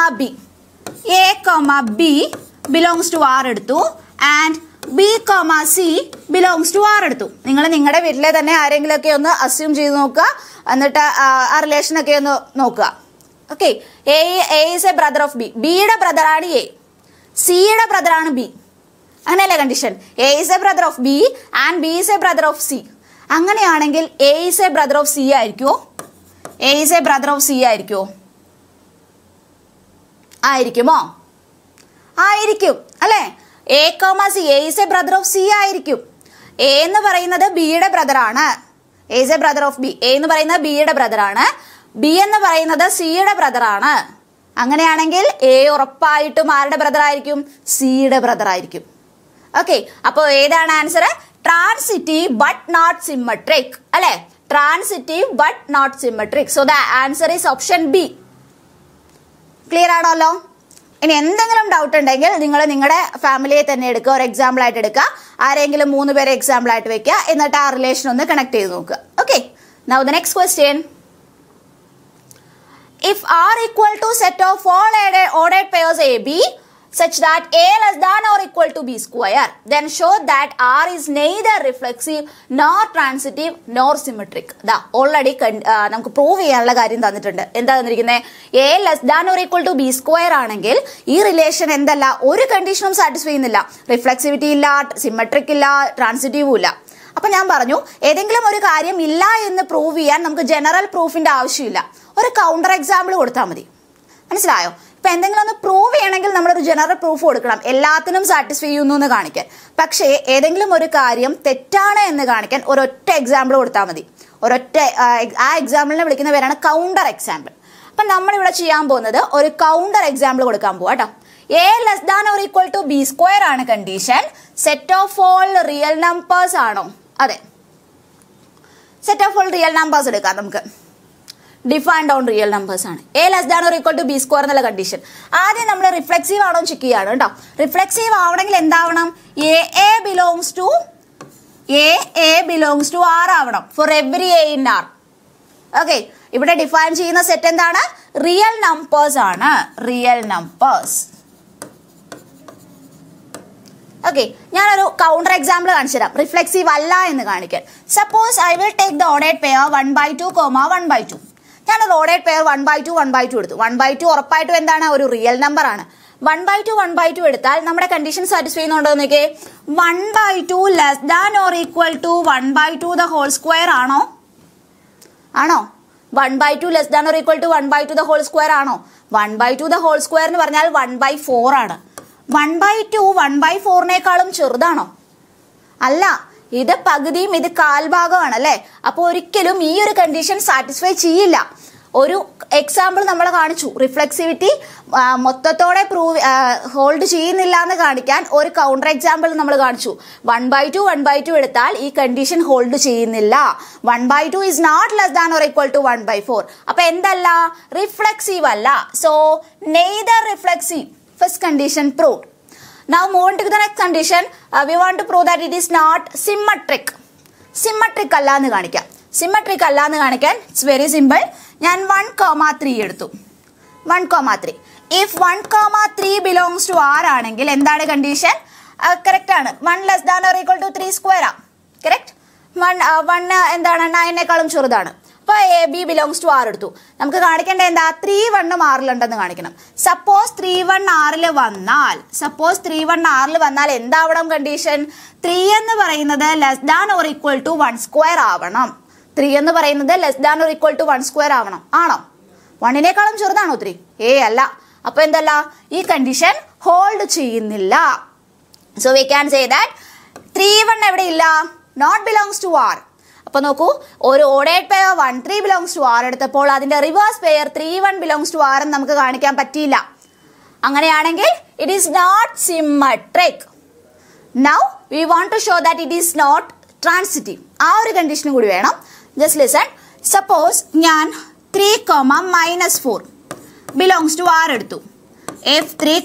B belongs to R എടുത്തു and B, C belongs to R എടുത്തു. നിങ്ങൾ നിങ്ങളുടെ വീട്ടിലെ തന്നെ ആരെങ്കിലും ഒക്കെ ഒന്ന് അസ്യൂം ചെയ്ത് നോക്കുക, എന്നിട്ട് ആ റിലേഷൻ ഒക്കെ ഒന്ന് നോക്കുക. Okay, A is a brother of B. B യുടെ ബ്രദർ ആണ് A, C യുടെ ബ്രദർ ആണ് B. അങ്ങനെയല്ലേ condition? A is a brother of B and B is a brother of C. അങ്ങനെയാണെങ്കിൽ A is a brother of C ആയിരിക്കുമോ? A is a brother of C ആയിരിക്കുമോ? ആയിരിക്കുമോ? ആയിരിക്കും അല്ലെ? A, C. A is a brother of C ആയിരിക്കും. A എന്ന് പറയുന്നത് B യുടെ ബ്രദർ ആണ്. A is a brother of B. A എന്ന് പറയുന്നത് B യുടെ ബ്രദർ ആണ്. B എന്ന് പറയുന്നത് C യുടെ ബ്രദർ ആണ്. അങ്ങനെയാണെങ്കിൽ A ഉറപ്പായിട്ടും ആരുടെ ബ്രദർ ആയിരിക്കും? C യുടെ ബ്രദർ ആയിരിക്കും. ഓക്കെ, അപ്പോ ഏതാണ് answer? Transitive but not symmetric അല്ലെ? Transitive but not symmetric. So the answer is option B. Clear ആണല്ലോ? ഇനി എന്തെങ്കിലും ഡൗട്ട് ഉണ്ടെങ്കിൽ നിങ്ങൾ നിങ്ങളുടെ ഫാമിലിയെ തന്നെ എടുക്കുക, ഒരു എക്സാമ്പിൾ ആയിട്ട് എടുക്കുക. ആരെങ്കിലും 3 പേരെ എക്സാമ്പിൾ ആയിട്ട് വെക്കുക, എന്നിട്ട് ആ റിലേഷൻ ഒന്ന് കണക്ട് ചെയ്ത് നോക്കുക. Okay, now the next question. If R equal to set of all ordered pairs AB such that A less than or equal to B square, then show that R is neither reflexive nor transitive nor symmetric. Da already നമുക്ക് prove ചെയ്യാനുള്ള കാര്യം തന്നിട്ടുണ്ട്. എന്താ തന്നിരിക്കുന്നത്? A less than or equal to B square ആണെങ്കിൽ ഈ relation എന്തല്ല, ഒരു കണ്ടീഷനും സാറ്റിസ്ഫൈ ചെയ്യുന്നില്ല. റിഫ്ലെക്സിവിറ്റി ഇല്ല, സിമെട്രിക് ഇല്ല, ട്രാൻസിറ്റീവും ഇല്ല. അപ്പൊ ഞാൻ പറഞ്ഞു ഏതെങ്കിലും ഒരു കാര്യം ഇല്ല എന്ന് പ്രൂവ് ചെയ്യാൻ നമുക്ക് ജനറൽ പ്രൂഫിന്റെ ആവശ്യമില്ല, ഒരു കൗണ്ടർ എക്സാമ്പിൾ കൊടുത്താൽ മതി. മനസ്സിലായോ? ഇപ്പൊ എന്തെങ്കിലും ഒന്ന് പ്രൂവ് ചെയ്യണമെങ്കിൽ നമ്മളൊരു ജനറൽ പ്രൂഫ് കൊടുക്കണം, എല്ലാത്തിനും സാറ്റിസ്ഫൈ ചെയ്യുന്നു എന്ന് കാണിക്കാൻ. പക്ഷേ ഏതെങ്കിലും ഒരു കാര്യം തെറ്റാണ് എന്ന് കാണിക്കാൻ ഒരൊറ്റ എക്സാമ്പിൾ കൊടുത്താൽ മതി. ഒരൊറ്റ ആ എക്സാമ്പിളിനെ വിളിക്കുന്ന പേരാണ് കൗണ്ടർ എക്സാമ്പിൾ. അപ്പൊ നമ്മളിവിടെ ചെയ്യാൻ പോകുന്നത് ഒരു കൗണ്ടർ എക്സാമ്പിൾ കൊടുക്കാൻ പോവാ കേട്ടോ. a less than or equal to b square ആണ് condition. Set of all real numbers ആണോ? അതെ, set of all real numbers എടുക്കാം നമുക്ക്. ഡിഫൈൻഡ് ഓൺ റിയൽ നമ്പേഴ്സ് ആണ്. a less than or equal to b square എന്നുള്ള condition. ആദ്യം നമ്മൾ reflexive ആണോ ചെക്ക് ചെയ്യാണ് കേട്ടോ. റിഫ്ലെക്സീവ് ആവണമെങ്കിൽ എന്താവണം? a belongs to r ആവണം for every a in r. Okay, ഇവിടെ ഡിഫൈൻ ചെയ്യുന്ന സെറ്റ് എന്താണ്? റിയൽ നമ്പേഴ്സ് ആണ്. Real numbers. ഓക്കെ, ഞാനൊരു കൗണ്ടർ എക്സാമ്പിൾ കാണിച്ചു തരാം റിഫ്ലെക്സീവ് അല്ല എന്ന് കാണിക്കാൻ. Suppose I will take the ordered pair 1/2, 1/2. ഞാനൊരു ഓർഡേഡ് പെയർ 1/2, 1/2 എടുത്തു. 1/2 ഉറപ്പായിട്ടും എന്താണ്? ഒരു റിയൽ നമ്പർ ആണ്. 1/2, 1/2 എടുത്താൽ നമ്മുടെ കണ്ടീഷൻ സാറ്റിസ്ഫൈ ചെയ്യുന്നുണ്ടോ എന്നൊക്കെ. 1/2 less than or equal to 1/2 the whole square ആണോ? ആണോ? 1/2 less than or equal to 1/2 the whole square ആണോ? 1/2 ദ ഹോൾ സ്ക്വയർ എന്ന് പറഞ്ഞാൽ 1/4 ആണ്. 1/2 1/4നേക്കാളും ചെറുതാണോ? അല്ല, ഇത് പകുതിയും ഇത് കാൽഭാഗമാണ് അല്ലേ. അപ്പൊ ഒരിക്കലും ഈ ഒരു കണ്ടീഷൻ സാറ്റിസ്ഫൈ ചെയ്യില്ല. ഒരു എക്സാമ്പിൾ നമ്മൾ കാണിച്ചു, റിഫ്ലെക്സിവിറ്റി മൊത്തത്തോടെ ഹോൾഡ് ചെയ്യുന്നില്ല എന്ന് കാണിക്കാൻ ഒരു കൗണ്ടർ എക്സാമ്പിൾ നമ്മൾ കാണിച്ചു. 1/2 1/2 എടുത്താൽ ഈ കണ്ടീഷൻ ഹോൾഡ് ചെയ്യുന്നില്ല. 1/2 is not less than or equal to 1/4. അപ്പൊ എന്തല്ല? റിഫ്ലെക്സീവ് അല്ല. So neither reflexive. First condition proved. Now move on to the next condition. We want to prove that it is not symmetric. Symmetric അല്ല എന്ന് കാണിക്കാം. Symmetric അല്ല എന്ന് കാണിക്കാൻ it's very simple. ഞാൻ 1,3 എടുത്തു. 1,3. If 1,3 belongs to R ആണെങ്കിൽ എന്താണ് കണ്ടീഷൻ? കറക്റ്റ് ആണ്. 1 less than or equal to 3 square ആ. കറക്റ്റ്. 1 എന്താണ്? 9നേക്കാളും ചെറുതാണ്. അപ്പോൾ A B belongs to R എടുത്തു. നമുക്ക് കാണിക്കേണ്ട എന്താ? 3 1 ആറിലുണ്ടെന്ന് കാണിക്കണം. സപ്പോസ് 3 1 ആറിൽ വന്നാൽ എന്താവണം കണ്ടീഷൻ? 3 എന്ന് പറയുന്നത് less than or equal to 1 square ആവണം. 3 എന്ന് പറയുന്നത് less than or equal to 1 square ആവണം. ആണോ? 1നേക്കാളും ചെറുതാണോ 3? അല്ല. അപ്പൊ എന്തല്ല? ഈ കണ്ടീഷൻ ഹോൾഡ് ചെയ്യുന്നില്ല. So we can say that 3 1 എവിടെ ഇല്ല? Not belongs to R. അപ്പൊ നോക്കൂ, ഒരു ordered pair 1 3 belongs to R എടുത്തപ്പോൾ അതിന്റെ reverse pair 3 1 belongs to R എന്ന് നമുക്ക് കാണിക്കാൻ പറ്റിയില്ല. അങ്ങനെയാണെങ്കിൽ it is not symmetric. Now we want to show that it is not transitive. ആ ഒരു കണ്ടീഷൻ കൂടി വേണം. Just listen. സപ്പോസ് ഞാൻ 3, -4 ബിലോങ്സ് ടു ആർ എടുത്തു. If 3,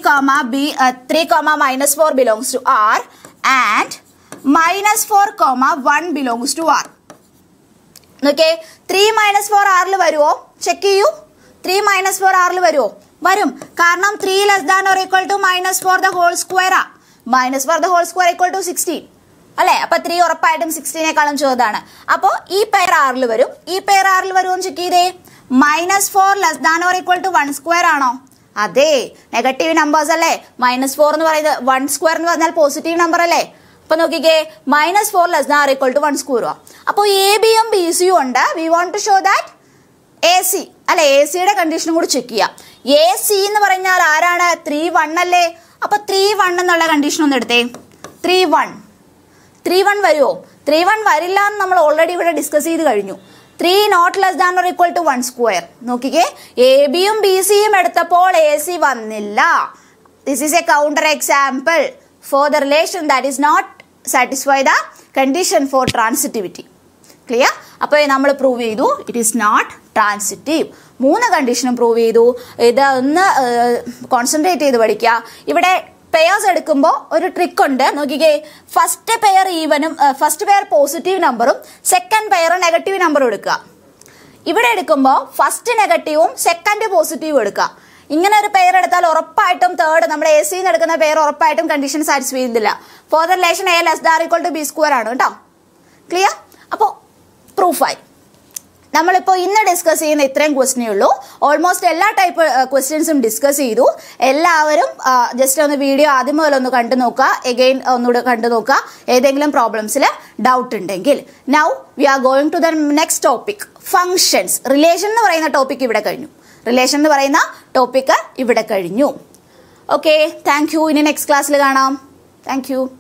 -4 belongs to R and -4, 1 belongs to R. Okay, 3 -4 ആറിൽ വരുമോ? ചെക്ക് ചെയ്യൂ. 3 -4 ആറിൽ വരുമോ? വരും. കാരണം 3 less than or equal to -4 the whole square ആ. -4 the whole square equal to 16 അല്ലെ. അപ്പൊ 3 ഉറപ്പായിട്ടും 16നേക്കാളും ചെറുതാണ്. അപ്പോ ഈ പെയർ ആറിൽ വരും. ഈ പെയർ ആറിൽ വരുമോ ചെക്ക് ചെയ്തേ. -4 less than or equal to 1 square ആണോ? അതെ, നെഗറ്റീവ് നമ്പേഴ്സ് അല്ലേ. -4 എന്ന് പറയുന്നത് 1 സ്ക്വയർ എന്ന് പറഞ്ഞാൽ പോസിറ്റീവ് നമ്പർ അല്ലേ. അപ്പൊ നോക്കിക്കേ, -4 less than or equal to 1 square. അപ്പോൾ എ ബിയും ബി സിയും ഉണ്ട്. We want to show that A C അല്ലെ. എ സിയുടെ കണ്ടീഷനും കൂടി ചെക്ക് ചെയ്യാം. എ സി എന്ന് പറഞ്ഞാൽ ആരാണ്? 3 1 അല്ലേ. അപ്പൊ 3 1 എന്നുള്ള കണ്ടീഷൻ ഒന്ന് എടുത്തേ. 3 1 വരുമോ? 3 1 വരില്ല എന്ന് നമ്മൾ ഓൾറെഡി ഇവിടെ ഡിസ്കസ് ചെയ്ത് കഴിഞ്ഞു. 3 not less than or equal to 1 square. നോക്കിക്കേ, എ ബിയും ബി സിയും എടുത്തപ്പോൾ എ സി വന്നില്ല. This is a counter example for the relation that is not satisfy the condition for transitivity. Clear? അപ്പോൾ നമ്മൾ പ്രൂവ് ചെയ്തു ഇറ്റ് ഈസ് നോട്ട് ട്രാൻസിറ്റീവ്. 3 കണ്ടീഷനും prove ചെയ്തു. ഇത് ഒന്ന് കോൺസെൻട്രേറ്റ് ചെയ്ത് പഠിക്കുക. ഇവിടെ പെയർസ് എടുക്കുമ്പോൾ ഒരു ട്രിക്ക് ഉണ്ട്. നോക്കിക്കേ, ഫസ്റ്റ് പെയർ ഈവനും ഫസ്റ്റ് പെയർ പോസിറ്റീവ് നമ്പറും സെക്കൻഡ് പെയർ നെഗറ്റീവ് നമ്പറും എടുക്കുക. ഇവിടെ എടുക്കുമ്പോൾ ഫസ്റ്റ് നെഗറ്റീവും സെക്കൻഡ് പോസിറ്റീവും എടുക്കുക. ഇങ്ങനെ ഒരു പെയർ എടുത്താൽ ഉറപ്പായിട്ടും തേർഡ് നമ്മുടെ എ സിന്ന് എടുക്കുന്ന പെയർ ഉറപ്പായിട്ടും കണ്ടീഷൻ സാറ്റിസ്ഫൈ ചെയ്യുന്നില്ല. For the relation A less than equal to B square ആണ് കേട്ടോ. ക്ലിയർ? അപ്പോൾ പ്രൂഫായി. നമ്മളിപ്പോൾ ഇന്ന് ഡിസ്കസ് ചെയ്യുന്ന ഇത്രയും ക്വസ്റ്റ്യനേ ഉള്ളൂ. ഓൾമോസ്റ്റ് എല്ലാ ടൈപ്പ് ക്വസ്റ്റ്യൻസും ഡിസ്കസ് ചെയ്തു. എല്ലാവരും ജസ്റ്റ് ഒന്ന് വീഡിയോ ആദ്യം മുതൽ ഒന്ന് കണ്ടു നോക്കുക, എഗെയിൻ ഒന്നുകൂടെ കണ്ടു നോക്കുക ഏതെങ്കിലും പ്രോബ്ലംസിൽ ഡൗട്ട് ഉണ്ടെങ്കിൽ. Now we are going to the next topic, functions. Relation എന്ന് പറയുന്ന ടോപ്പിക് ഇവിടെ കഴിഞ്ഞു. Okay, thank you. ഇനി നെക്സ്റ്റ് ക്ലാസ്സിൽ കാണാം. Thank U.